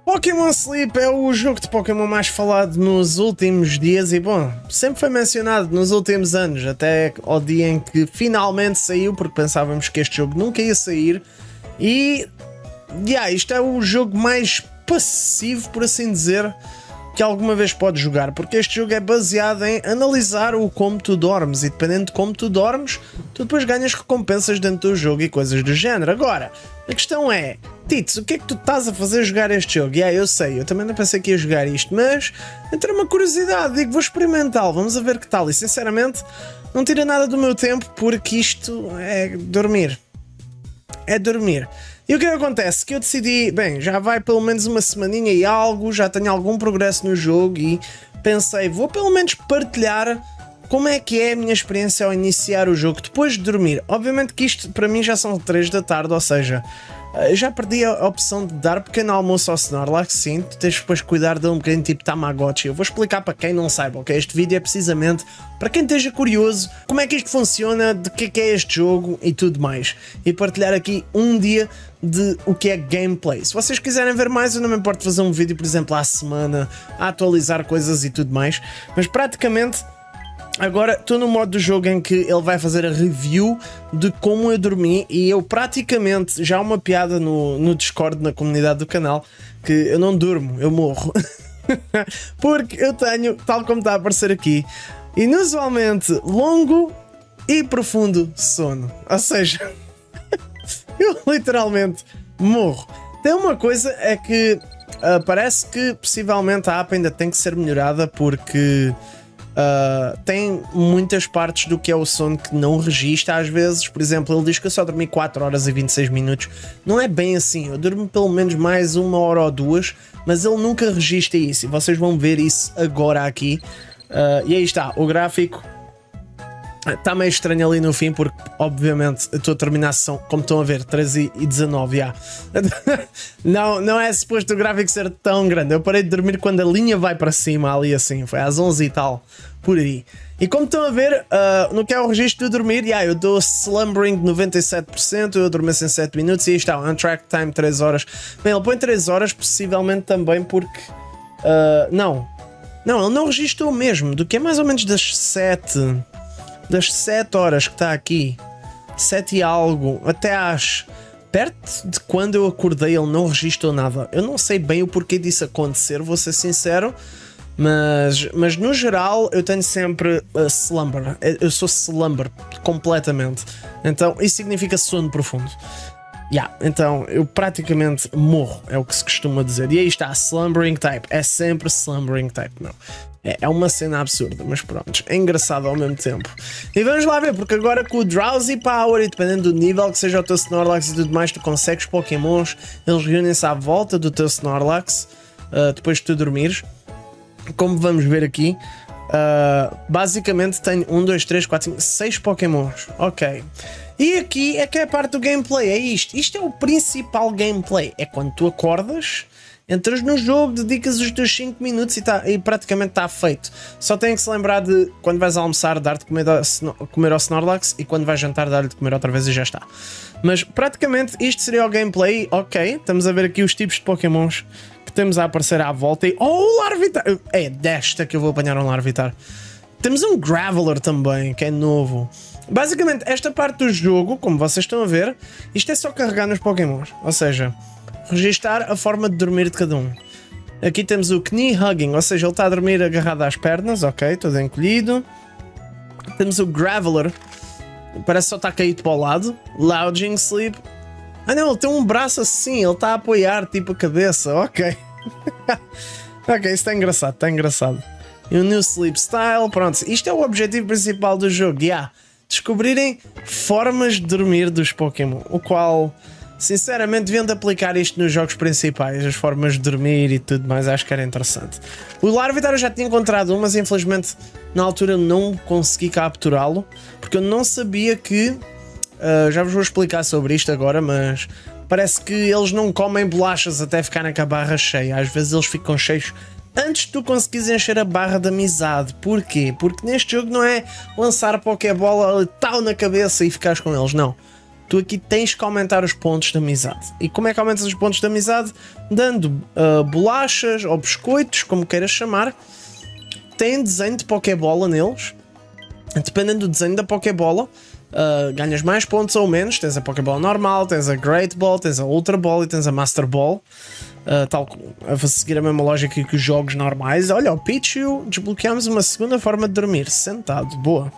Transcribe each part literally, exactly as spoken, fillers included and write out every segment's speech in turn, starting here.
Pokémon Sleep é o jogo de Pokémon mais falado nos últimos dias e, bom, sempre foi mencionado nos últimos anos, até ao dia em que finalmente saiu, porque pensávamos que este jogo nunca ia sair. E, yeah, isto é o jogo mais passivo, por assim dizer, que alguma vez podes jogar, porque este jogo é baseado em analisar o como tu dormes, e dependendo de como tu dormes, tu depois ganhas recompensas dentro do jogo e coisas do género. Agora, a questão é, Tits, o que é que tu estás a fazer jogar este jogo? E yeah, eu sei, eu também não pensei que ia jogar isto, mas entra uma curiosidade, digo, vou experimentá-lo, vamos a ver que tal. E sinceramente, não tira nada do meu tempo, porque isto é dormir. É dormir. E o que acontece? Que eu decidi, bem, já vai pelo menos uma semaninha e algo, já tenho algum progresso no jogo e pensei, vou pelo menos partilhar como é que é a minha experiência ao iniciar o jogo depois de dormir. Obviamente que isto para mim já são três da tarde, ou seja, eu já perdi a opção de dar pequeno almoço ao Snorlax, sim, tu tens depois de cuidar dele um bocadinho tipo Tamagotchi. Eu vou explicar para quem não saiba, ok? Este vídeo é precisamente para quem esteja curioso como é que isto funciona, de que é que é este jogo e tudo mais. E partilhar aqui um dia de o que é gameplay. Se vocês quiserem ver mais, eu não me importo fazer um vídeo, por exemplo, à semana, a atualizar coisas e tudo mais, mas praticamente agora estou no modo do jogo em que ele vai fazer a review de como eu dormi, e eu praticamente, já há uma piada no, no Discord, na comunidade do canal, que eu não durmo, eu morro. Porque eu tenho, tal como está a aparecer aqui, inusualmente longo e profundo sono. Ou seja, eu literalmente morro. Tem uma coisa, é que uh, parece que possivelmente a app ainda tem que ser melhorada, porque Uh, tem muitas partes do que é o sono que não registra às vezes. Por exemplo, ele diz que eu só dormi quatro horas e vinte e seis minutos. Não é bem assim, eu durmo pelo menos mais uma hora ou duas, mas ele nunca registra isso, e vocês vão ver isso agora aqui. Uh, e aí está, o gráfico está meio estranho ali no fim, porque obviamente eu estou a terminar a sessão, como estão a ver, treze e dezanove, já. não, não é suposto o gráfico ser tão grande. Eu parei de dormir quando a linha vai para cima, ali assim, foi às onze e tal, por aí. E como estão a ver, uh, no que é o registro de dormir, yeah, eu dou slumbering de noventa e sete por cento, eu adormeço em sete minutos, e aí está, o untracked time três horas. Bem, ele põe três horas, possivelmente também porque... Uh, não, não, ele não registrou mesmo, do que é mais ou menos das sete... das sete horas que está aqui, sete e algo, até às perto de quando eu acordei, ele não registrou nada. Eu não sei bem o porquê disso acontecer, vou ser sincero, mas, mas no geral eu tenho sempre uh, slumber, eu sou slumber completamente, então isso significa sono profundo. Yeah, então eu praticamente morro, é o que se costuma dizer. E aí está, slumbering type, é sempre slumbering type, não. É, é uma cena absurda, mas pronto, é engraçado ao mesmo tempo. E vamos lá ver, porque agora com o Drowsy Power, e dependendo do nível que seja o teu Snorlax e tudo mais, tu consegues Pokémons, eles reúnem-se à volta do teu Snorlax, uh, depois de tu dormires. Como vamos ver aqui, uh, basicamente tenho um, dois, três, quatro, cinco, seis Pokémons, ok. E aqui é que é a parte do gameplay, é isto. Isto é o principal gameplay, é quando tu acordas, entras no jogo, dedicas os teus cinco minutos e, tá, e praticamente está feito. Só tem que se lembrar de, quando vais almoçar, dar-te comer, comer ao Snorlax, e quando vais jantar, dar-lhe de comer outra vez e já está. Mas praticamente isto seria o gameplay, ok. Estamos a ver aqui os tipos de Pokémons que temos a aparecer à volta. E, oh, o Larvitar! É desta que eu vou apanhar um Larvitar. Temos um Graveler também, que é novo. Basicamente, esta parte do jogo, como vocês estão a ver, isto é só carregar nos Pokémons. Ou seja, registar a forma de dormir de cada um. Aqui temos o Knee Hugging, ou seja, ele está a dormir agarrado às pernas, ok, todo encolhido. Temos o Graveler, parece só estar caído para o lado. Lounging Sleep. Ah não, ele tem um braço assim, ele está a apoiar tipo a cabeça, ok. Ok, isso está engraçado, está engraçado. E o New Sleep Style, pronto, isto é o objetivo principal do jogo, yeah. Descobrirem formas de dormir dos Pokémon, o qual, sinceramente, deviam de aplicar isto nos jogos principais, as formas de dormir e tudo mais, acho que era interessante. O Larvitar eu já tinha encontrado um, mas infelizmente na altura não consegui capturá-lo, porque eu não sabia que, uh, já vos vou explicar sobre isto agora, mas parece que eles não comem bolachas até ficarem com a barra cheia, às vezes eles ficam cheios antes de tu conseguires encher a barra de amizade. Porquê? Porque neste jogo não é lançar a Pokébola tal na cabeça e ficares com eles, não. tu aqui tens que aumentar os pontos de amizade. E como é que aumentas os pontos de amizade? Dando uh, bolachas ou biscoitos, como queiras chamar. Tem desenho de Pokébola neles. Dependendo do desenho da Pokébola, uh, ganhas mais pontos ou menos. Tens a Pokébola normal, tens a Great Ball, tens a Ultra Ball e tens a Master Ball. Uh, tal, a seguir a mesma lógica que os jogos normais. Olha, o Pichu, desbloqueamos uma segunda forma de dormir. Sentado, boa.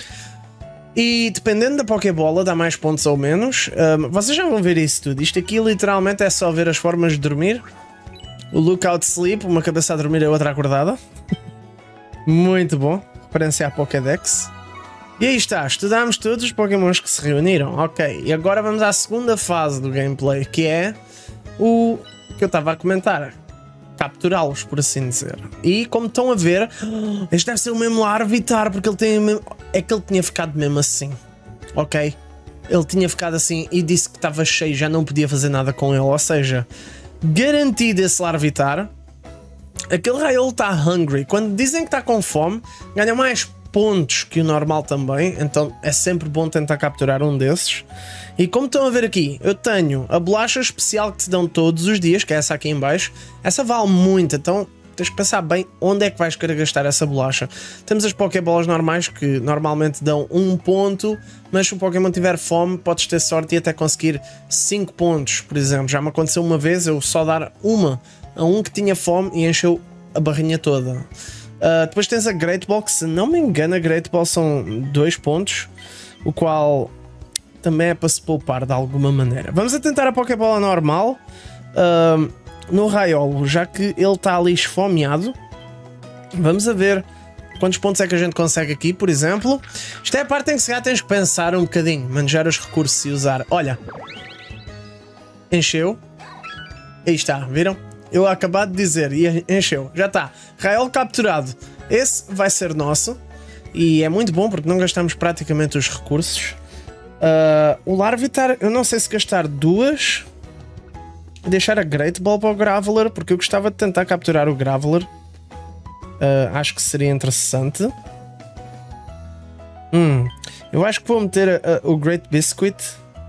E dependendo da Pokébola, dá mais pontos ou menos. Um, vocês já vão ver isso tudo. Isto aqui literalmente é só ver as formas de dormir. O Lookout Sleep, uma cabeça a dormir e a outra acordada. Muito bom. Referência à Pokédex. E aí está, estudámos todos os Pokémons que se reuniram. Ok, e agora vamos à segunda fase do gameplay, que é o que eu estava a comentar. Capturá-los, por assim dizer. E como estão a ver, este deve ser o mesmo Larvitar, porque ele tem mesmo... é que ele tinha ficado mesmo assim, ok? Ele tinha ficado assim e disse que estava cheio, já não podia fazer nada com ele, ou seja, garantido esse Larvitar. Aquele Raiolo está hungry, quando dizem que está com fome, ganha mais pontos que o normal também, então é sempre bom tentar capturar um desses. E como estão a ver aqui, eu tenho a bolacha especial que te dão todos os dias, que é essa aqui em baixo. Essa vale muito, então tens que pensar bem onde é que vais querer gastar essa bolacha. Temos as Pokébolas normais, que normalmente dão um ponto, mas se o Pokémon tiver fome, podes ter sorte e até conseguir cinco pontos, por exemplo. Já me aconteceu uma vez eu só dar uma a um que tinha fome e encheu a barrinha toda. Uh, depois tens a Great Ball, que se não me engano a Great Ball são dois pontos, o qual também é para se poupar de alguma maneira. Vamos a tentar a Pokébola normal uh, no Raiolo, já que ele está ali esfomeado. Vamos a ver quantos pontos é que a gente consegue aqui, por exemplo. Isto é a parte em que se calhar tens que pensar um bocadinho, manejar os recursos e usar. Olha, encheu. Aí está, viram? Eu acabado de dizer e encheu, já está. Raiolo capturado. Esse vai ser nosso e é muito bom porque não gastamos praticamente os recursos. Uh, o Larvitar, eu não sei se gastar duas, deixar a Great Ball para o Graveler, porque eu gostava de tentar capturar o Graveler. Uh, acho que seria interessante. Hum, eu acho que vou meter uh, o Great Biscuit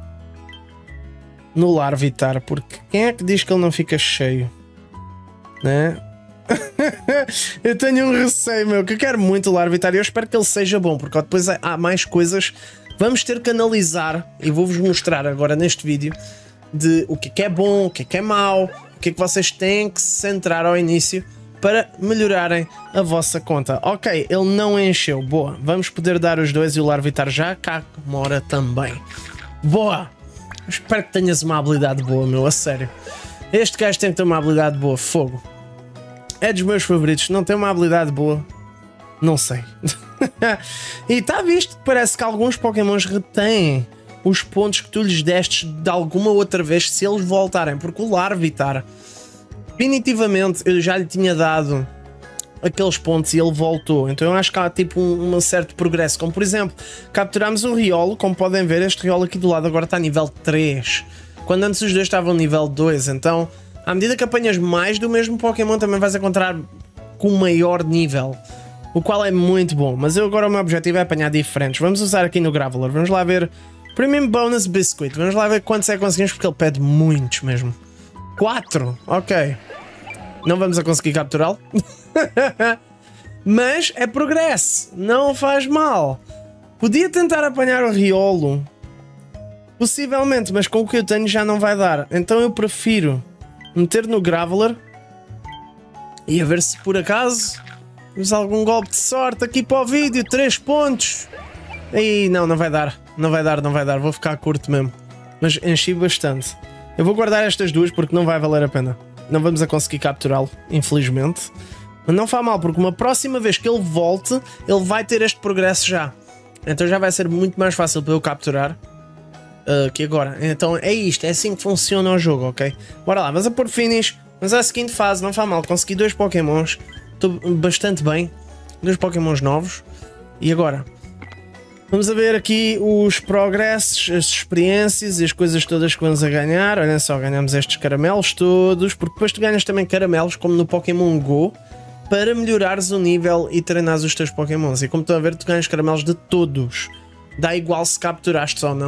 no Larvitar, porque quem é que diz que ele não fica cheio? Né? Eu tenho um receio, meu, que eu quero muito o Larvitar e eu espero que ele seja bom, porque depois há mais coisas. Vamos ter que analisar e vou-vos mostrar agora neste vídeo de o que é, que é bom, o que é, que é mau, o que é que vocês têm que se centrar ao início para melhorarem a vossa conta. Ok, ele não encheu, boa. Vamos poder dar os dois e o Larvitar já cá mora também. Boa! Espero que tenhas uma habilidade boa, meu, a sério. Este gajo tem que ter uma habilidade boa, fogo. É dos meus favoritos, se não tem uma habilidade boa, não sei. E está visto que parece que alguns Pokémons retêm os pontos que tu lhes destes de alguma outra vez se eles voltarem, porque o Larvitar, definitivamente, eu já lhe tinha dado aqueles pontos e ele voltou, então eu acho que há tipo um, um certo progresso, como por exemplo, capturamos um Riolo, como podem ver, este Riolo aqui do lado agora está nível três, quando antes os dois estavam nível dois, então à medida que apanhas mais do mesmo Pokémon também vais encontrar com maior nível, o qual é muito bom, mas eu agora o meu objetivo é apanhar diferentes. Vamos usar aqui no Graveler, vamos lá ver Premium Bonus Biscuit, vamos lá ver quantos é que conseguimos, porque ele pede muitos mesmo. quatro, ok, não vamos a conseguir capturá-lo. Mas é progresso, não faz mal. Podia tentar apanhar o Riolo, possivelmente, mas com o que eu tenho já não vai dar, então eu prefiro meter no Graveler e a ver se por acaso temos algum golpe de sorte aqui para o vídeo. Três pontos. E não, não vai dar. Não vai dar, não vai dar. Vou ficar curto mesmo. Mas enchi bastante. Eu vou guardar estas duas porque não vai valer a pena. Não vamos a conseguir capturá-lo, infelizmente. Mas não faz mal, porque uma próxima vez que ele volte, ele vai ter este progresso já. Então já vai ser muito mais fácil para eu capturar uh, que agora. Então é isto, é assim que funciona o jogo, ok? Bora lá, vamos a pôr finish. Mas a seguinte fase, não faz mal. Consegui dois Pokémons. Estou bastante bem. Dois Pokémons novos. E agora? Vamos a ver aqui os progressos, as experiências e as coisas todas que vamos a ganhar. Olhem só, ganhamos estes caramelos todos. Porque depois tu ganhas também caramelos, como no Pokémon Go, para melhorares o nível e treinares os teus Pokémons. E como estão a ver, tu ganhas caramelos de todos. Dá igual se capturaste ou não. Os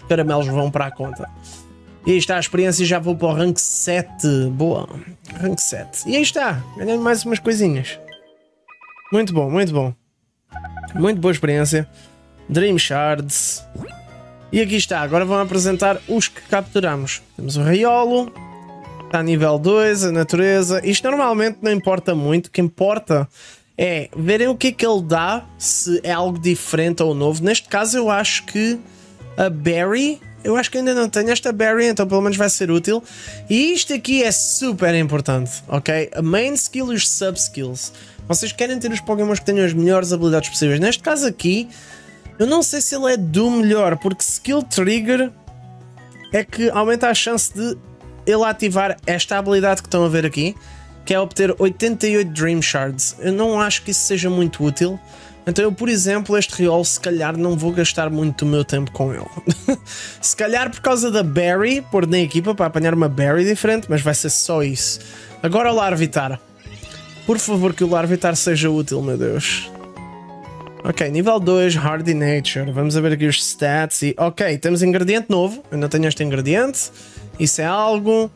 caramelos vão para a conta. E aí está a experiência e já vou para o rank sete. Boa. Rank sete. E aí está. Ganhei mais umas coisinhas. Muito bom, muito bom. Muito boa experiência. Dream Shards. E aqui está. Agora vão apresentar os que capturamos. Temos o Raiolo. Está a nível dois, a natureza. Isto normalmente não importa muito. O que importa é verem o que é que ele dá. Se é algo diferente ou novo. Neste caso eu acho que a Berry... Eu acho que ainda não tenho esta Berry, então pelo menos vai ser útil. E isto aqui é super importante, ok? A main skill e os sub-skills. Vocês querem ter os Pokémons que tenham as melhores habilidades possíveis. Neste caso aqui, eu não sei se ele é do melhor, porque Skill Trigger é que aumenta a chance de ele ativar esta habilidade que estão a ver aqui, que é obter oitenta e oito Dream Shards. Eu não acho que isso seja muito útil. Então eu, por exemplo, este Riol, se calhar não vou gastar muito do meu tempo com ele. Se calhar por causa da Berry, pôr na equipa para apanhar uma Berry diferente, mas vai ser só isso. Agora o Larvitar. Por favor que o Larvitar seja útil, meu Deus. Ok, nível dois, Hardy Nature. Vamos ver aqui os stats e... Ok, temos ingrediente novo. Eu não tenho este ingrediente. Isso é algo...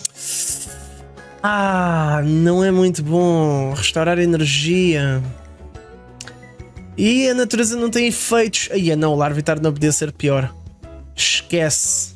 Ah, não é muito bom. Restaurar energia... E a natureza não tem efeitos. Aí não, o Larvitar não podia ser pior. Esquece.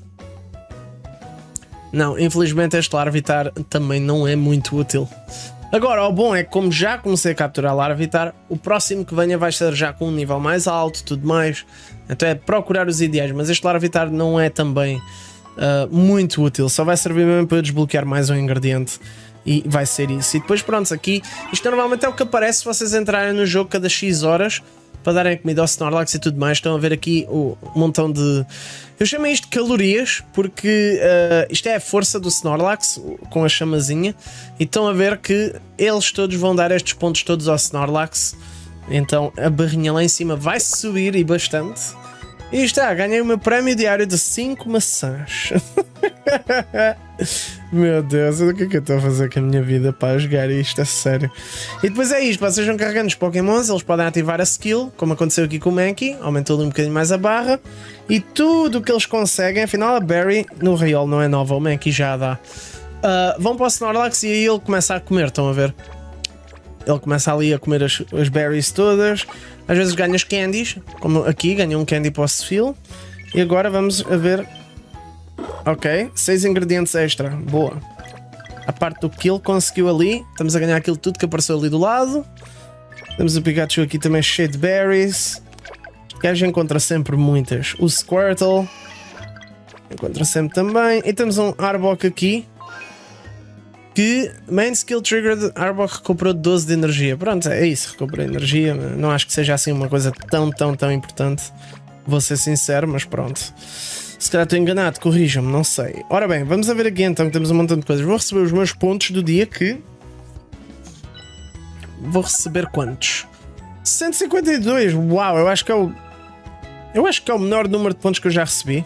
Não, infelizmente este Larvitar também não é muito útil. Agora, o bom é que como já comecei a capturar Larvitar, o próximo que venha vai ser já com um nível mais alto, tudo mais. Então é procurar os ideais, mas este Larvitar não é também uh, muito útil. Só vai servir mesmo para eu desbloquear mais um ingrediente. E vai ser isso. E depois pronto, aqui, isto normalmente é o que aparece se vocês entrarem no jogo cada X horas para darem comida ao Snorlax e tudo mais. Estão a ver aqui o montão de... Eu chamei isto de calorias porque uh, isto é a força do Snorlax com a chamazinha. E estão a ver que eles todos vão dar estes pontos todos ao Snorlax. Então a barrinha lá em cima vai subir e bastante. E está, ganhei o meu prémio diário de cinco maçãs. Meu Deus, o que é que eu estou a fazer com a minha vida para jogar isto? É sério. E depois é isto, vocês vão carregando os Pokémons, eles podem ativar a skill, como aconteceu aqui com o Mankey, aumentou-lhe um bocadinho mais a barra. E tudo o que eles conseguem, afinal a Berry no Riol não é nova, o Mankey já a dá. Uh, vão para o Snorlax e aí ele começa a comer, estão a ver? Ele começa ali a comer as, as berries todas. Às vezes ganha as candies, como aqui, ganha um candy para o Sfil. E agora vamos a ver... Ok, seis ingredientes extra, boa. A parte do que ele conseguiu ali, estamos a ganhar aquilo tudo que apareceu ali do lado. Temos o Pikachu aqui também cheio de berries. O gajo encontra sempre muitas. O Squirtle encontra sempre também. E temos um Arbok aqui. Que main skill triggered, Arbok recuperou doze de energia. Pronto, é isso, recuperou energia. Não acho que seja assim uma coisa tão, tão, tão importante. Vou ser sincero, mas pronto. Se calhar estou enganado, corrijam-me, não sei. Ora bem, vamos a ver aqui então que temos um montão de coisas. Vou receber os meus pontos do dia que... Vou receber quantos? cento e cinquenta e dois, uau, eu acho que é o... Eu acho que é o menor número de pontos que eu já recebi.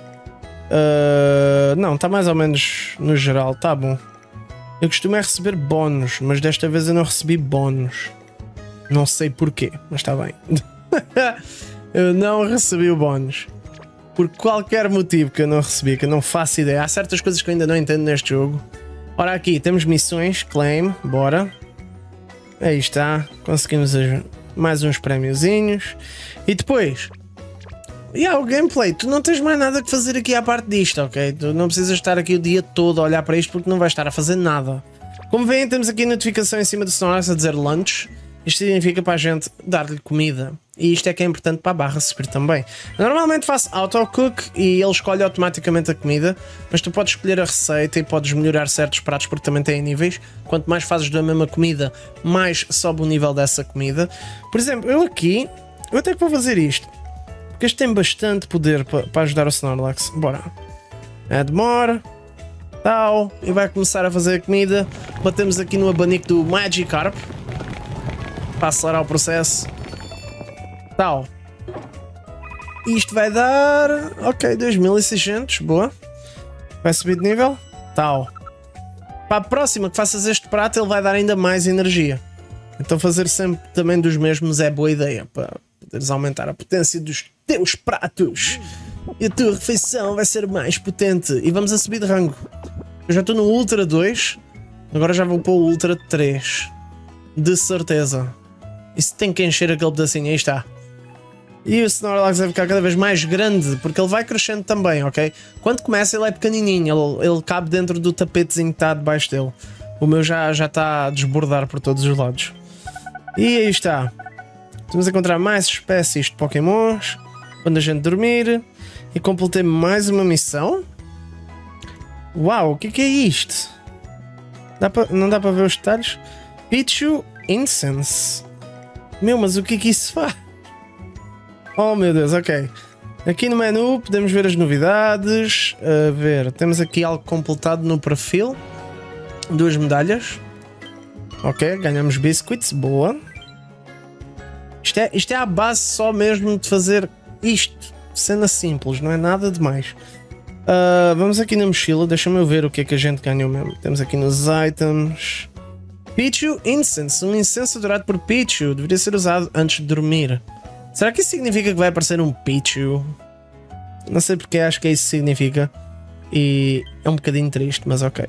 Uh... Não, está mais ou menos no geral, está bom. Eu costumo é receber bónus, mas desta vez eu não recebi bónus. Não sei porquê, mas está bem. Eu não recebi o bónus. Por qualquer motivo que eu não recebi, que eu não faço ideia. Há certas coisas que eu ainda não entendo neste jogo. Ora aqui, temos missões, claim, bora. Aí está, conseguimos mais uns prémiozinhos. E depois... E yeah, o gameplay, tu não tens mais nada que fazer aqui à parte disto, ok? Tu não precisas estar aqui o dia todo a olhar para isto porque não vais estar a fazer nada. Como veem, temos aqui a notificação em cima do Snorlax a dizer lunch. Isto significa para a gente dar-lhe comida. E isto é que é importante para a barra subir também. Eu normalmente faço auto-cook e ele escolhe automaticamente a comida, mas tu podes escolher a receita e podes melhorar certos pratos porque também tem níveis. Quanto mais fazes da mesma comida, mais sobe o nível dessa comida. Por exemplo, eu aqui, eu até que vou fazer isto. Porque este tem bastante poder para, para ajudar o Snorlax. Bora. Add more. Tal. E vai começar a fazer a comida. Batemos aqui no abanico do Magikarp. Para acelerar o processo. Tal. Isto vai dar... Ok, dois mil e seiscentos. Boa. Vai subir de nível. Tal. Para a próxima que faças este prato, ele vai dar ainda mais energia. Então fazer sempre também dos mesmos é boa ideia. Para poderes aumentar a potência dos teus pratos. E a tua refeição vai ser mais potente. E vamos a subir de rango. Eu já estou no Ultra dois. Agora já vou para o Ultra três. De certeza. Isso tem que encher aquele pedacinho. Aí está. E o Snorlax vai ficar cada vez mais grande, porque ele vai crescendo também, ok? Quando começa ele é pequenininho, ele, ele cabe dentro do tapetezinho que está debaixo dele. O meu já, já está a desbordar por todos os lados. E aí está. Vamos encontrar mais espécies de Pokémons quando a gente dormir. E completei mais uma missão. Uau, o que, que é isto? Dá pra, não dá para ver os detalhes? Pichu Incense. Meu, mas o que é que isso faz? Oh meu Deus, ok. Aqui no menu podemos ver as novidades. A ver, temos aqui algo completado no perfil. Duas medalhas. Ok, ganhamos biscuits, boa. Isto é, isto é a base só mesmo de fazer isto. Cena simples, não é nada demais. Uh, vamos aqui na mochila, deixa-me ver o que é que a gente ganhou mesmo. Temos aqui nos items. Pichu Incense, um incenso adorado por Pichu. Deveria ser usado antes de dormir. Será que isso significa que vai aparecer um Pichu? Não sei porque, acho que isso significa. E é um bocadinho triste, mas ok.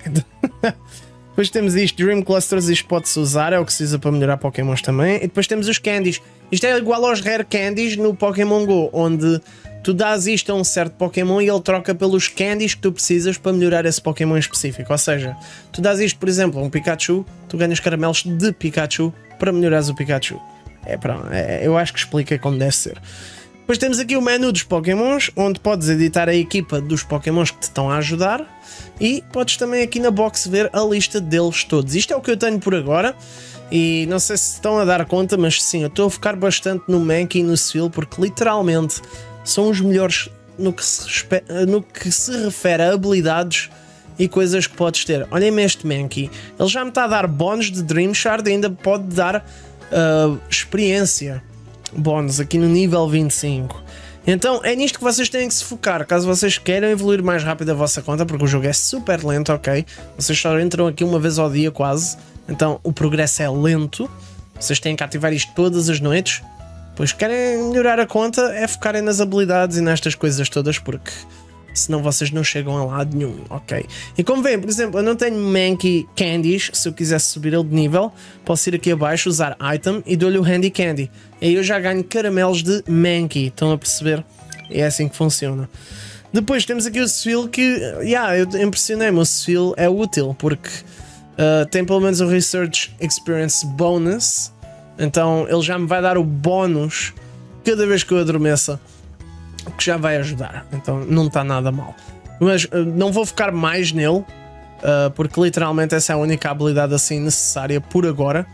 Depois temos isto, Dream Clusters, isto pode-se usar, é o que se usa para melhorar Pokémons também. E depois temos os Candies. Isto é igual aos Rare Candies no Pokémon Go, onde tu dás isto a um certo Pokémon e ele troca pelos Candies que tu precisas para melhorar esse Pokémon específico. Ou seja, tu dás isto, por exemplo, a um Pikachu, tu ganhas caramelos de Pikachu para melhorares o Pikachu. É, pronto, é, eu acho que explica como deve ser. Depois temos aqui o menu dos Pokémons, onde podes editar a equipa dos Pokémons que te estão a ajudar. E podes também aqui na box ver a lista deles todos. Isto é o que eu tenho por agora. E não sei se estão a dar conta, mas sim, eu estou a focar bastante no Mankey e no Seel, porque literalmente são os melhores no que se, no que se refere a habilidades e coisas que podes ter. Olhem-me este Mankey. Ele já me está a dar bónus de Dream Shard e ainda pode dar uh, experiência. Bónus aqui no nível vinte e cinco. Então é nisto que vocês têm que se focar. Caso vocês queiram evoluir mais rápido a vossa conta, porque o jogo é super lento, ok? Vocês só entram aqui uma vez ao dia quase. Então o progresso é lento. Vocês têm que ativar isto todas as noites. Pois querem melhorar a conta, é focarem nas habilidades e nestas coisas todas, porque senão vocês não chegam a lado nenhum, ok? E como veem, por exemplo, eu não tenho Mankey Candies. Se eu quisesse subir ele de nível, posso ir aqui abaixo, usar Item e dou-lhe o Handy Candy. E aí eu já ganho caramelos de Mankey, estão a perceber? É assim que funciona. Depois temos aqui o Seel que, yeah, eu impressionei-me, o Seel é útil, porque uh, tem pelo menos o Research Experience Bonus. Então ele já me vai dar o bónus cada vez que eu adormeça, que já vai ajudar, então não está nada mal. Mas uh, não vou focar mais nele, uh, porque literalmente essa é a única habilidade assim necessária por agora.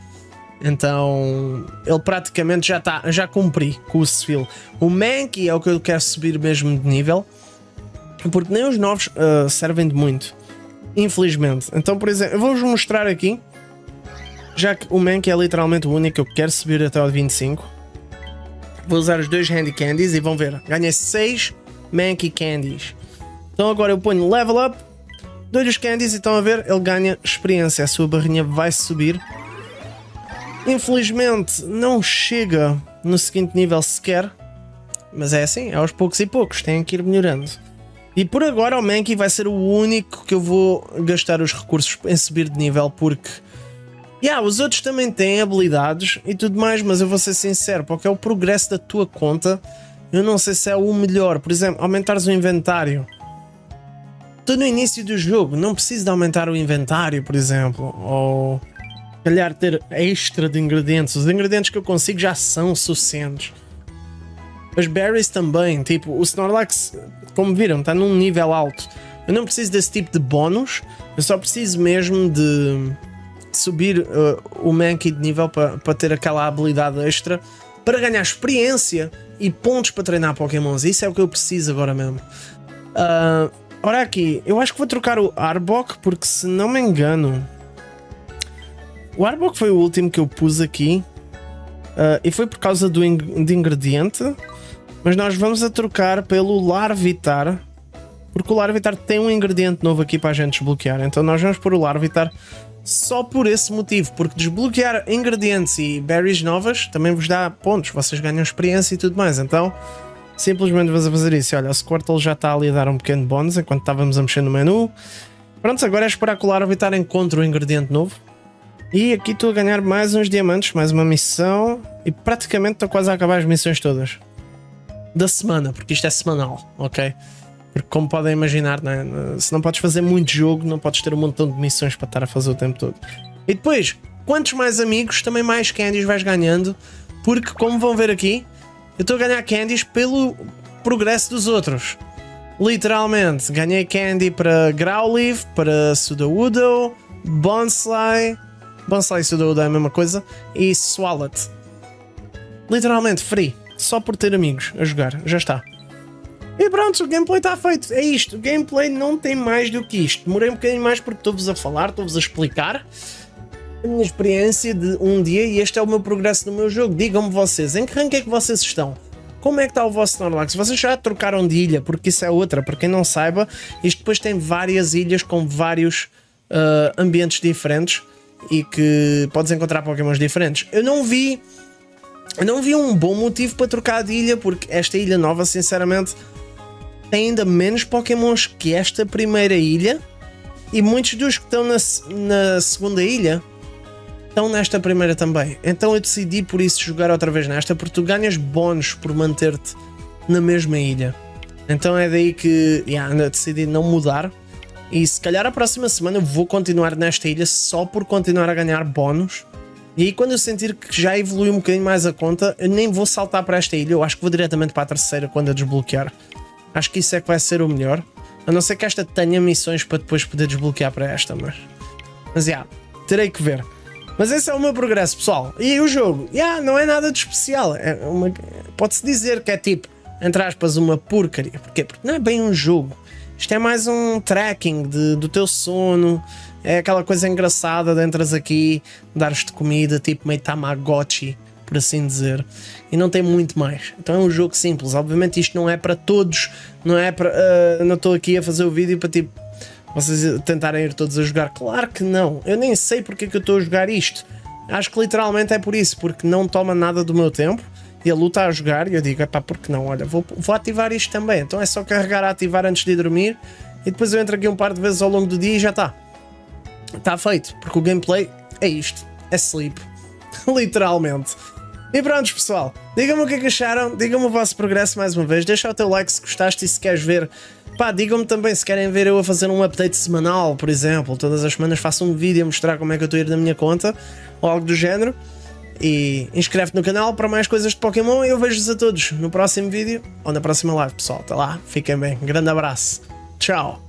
Então ele praticamente já está, já cumpri com o Seel. O Mankey é o que eu quero subir mesmo de nível, porque nem os novos uh, servem de muito, infelizmente. Então, por exemplo, eu vou-vos mostrar aqui, já que o Mankey é literalmente o único que eu quero subir até ao vinte e cinco. Vou usar os dois Handy Candies e vão ver. Ganhei seis Mankey Candies. Então agora eu ponho Level Up, dou-lhe os Candies e estão a ver, ele ganha experiência. A sua barrinha vai subir. Infelizmente não chega no seguinte nível sequer. Mas é assim, é aos poucos e poucos. Tem que ir melhorando. E por agora o Mankey vai ser o único que eu vou gastar os recursos em subir de nível, porque... Yeah, os outros também têm habilidades e tudo mais, mas eu vou ser sincero, porque é o progresso da tua conta, eu não sei se é o melhor. Por exemplo, aumentares o inventário. Estou no início do jogo, não preciso de aumentar o inventário, por exemplo, ou calhar ter extra de ingredientes. Os ingredientes que eu consigo já são suficientes. As berries também, tipo, o Snorlax, como viram, está num nível alto. Eu não preciso desse tipo de bónus, eu só preciso mesmo de... subir uh, o Mankey de nível para pa ter aquela habilidade extra, para ganhar experiência e pontos para treinar Pokémons. Isso é o que eu preciso agora mesmo. Uh, ora aqui, eu acho que vou trocar o Arbok, porque se não me engano o Arbok foi o último que eu pus aqui, uh, e foi por causa do in de ingrediente, mas nós vamos a trocar pelo Larvitar, porque o Larvitar tem um ingrediente novo aqui para a gente desbloquear. Então nós vamos pôr o Larvitar só por esse motivo, porque desbloquear ingredientes e berries novas também vos dá pontos, vocês ganham experiência e tudo mais. Então simplesmente vais a fazer isso. Olha, o Squirtle já está ali a dar um pequeno bónus enquanto estávamos a mexer no menu. Pronto, agora é esperar que o Larvitar encontre um ingrediente novo. E aqui estou a ganhar mais uns diamantes, mais uma missão. E praticamente estou quase a acabar as missões todas da semana, porque isto é semanal, ok? Porque como podem imaginar, né? Se não podes fazer muito jogo, não podes ter um montão de missões para estar a fazer o tempo todo. E depois, quantos mais amigos, também mais candies vais ganhando. Porque como vão ver aqui, eu estou a ganhar candies pelo progresso dos outros. Literalmente, ganhei candy para Growlithe, para Sudowoodo, Bonsly, Bonsly e Sudowoodo é a mesma coisa, e Swalot. Literalmente, free. Só por ter amigos a jogar. Já está. E pronto, o gameplay está feito. É isto. O gameplay não tem mais do que isto. Demorei um bocadinho mais porque estou-vos a falar, estou-vos a explicar a minha experiência de um dia e este é o meu progresso no meu jogo. Digam-me vocês, em que rank é que vocês estão? Como é que está o vosso Snorlax? Vocês já trocaram de ilha? Porque isso é outra. Para quem não saiba, isto depois tem várias ilhas com vários uh, ambientes diferentes e que podes encontrar Pokémons diferentes. Eu não vi... Eu não vi um bom motivo para trocar de ilha, porque esta ilha nova, sinceramente, tem ainda menos Pokémons que esta primeira ilha. E muitos dos que estão na, na segunda ilha estão nesta primeira também. Então eu decidi por isso jogar outra vez nesta, porque tu ganhas bónus por manter-te na mesma ilha. Então é daí que yeah, eu decidi não mudar. E se calhar a próxima semana eu vou continuar nesta ilha só por continuar a ganhar bónus. E aí quando eu sentir que já evolui um bocadinho mais a conta, eu nem vou saltar para esta ilha. Eu acho que vou diretamente para a terceira quando a desbloquear. Acho que isso é que vai ser o melhor. A não ser que esta tenha missões para depois poder desbloquear para esta, mas... Mas, já, yeah, terei que ver. Mas esse é o meu progresso, pessoal. E o jogo, yeah, não é nada de especial. É uma... Pode-se dizer que é tipo, entre aspas, uma porcaria. Porquê? Porque não é bem um jogo. Isto é mais um tracking de, do teu sono. É aquela coisa engraçada de entras aqui, dares-te comida, tipo meio Tamagotchi, por assim dizer. E não tem muito mais. Então é um jogo simples. Obviamente isto não é para todos. Não é para... Uh, não estou aqui a fazer o vídeo para tipo... vocês tentarem ir todos a jogar. Claro que não. Eu nem sei porque é que eu estou a jogar isto. Acho que literalmente é por isso. Porque não toma nada do meu tempo. E a luta a jogar. E eu digo, epá, porque não? Olha, vou, vou ativar isto também. Então é só carregar a ativar antes de dormir. E depois eu entro aqui um par de vezes ao longo do dia e já está. Está feito. Porque o gameplay é isto. É sleep. Literalmente. E pronto, pessoal. Digam-me o que é que acharam. Digam-me o vosso progresso mais uma vez. Deixa o teu like se gostaste e se queres ver. Pá, digam-me também se querem ver eu a fazer um update semanal, por exemplo. Todas as semanas faço um vídeo a mostrar como é que eu estou a ir na minha conta. Ou algo do género. E inscreve-te no canal para mais coisas de Pokémon. E eu vejo-vos a todos no próximo vídeo ou na próxima live, pessoal. Até lá. Fiquem bem. Grande abraço. Tchau.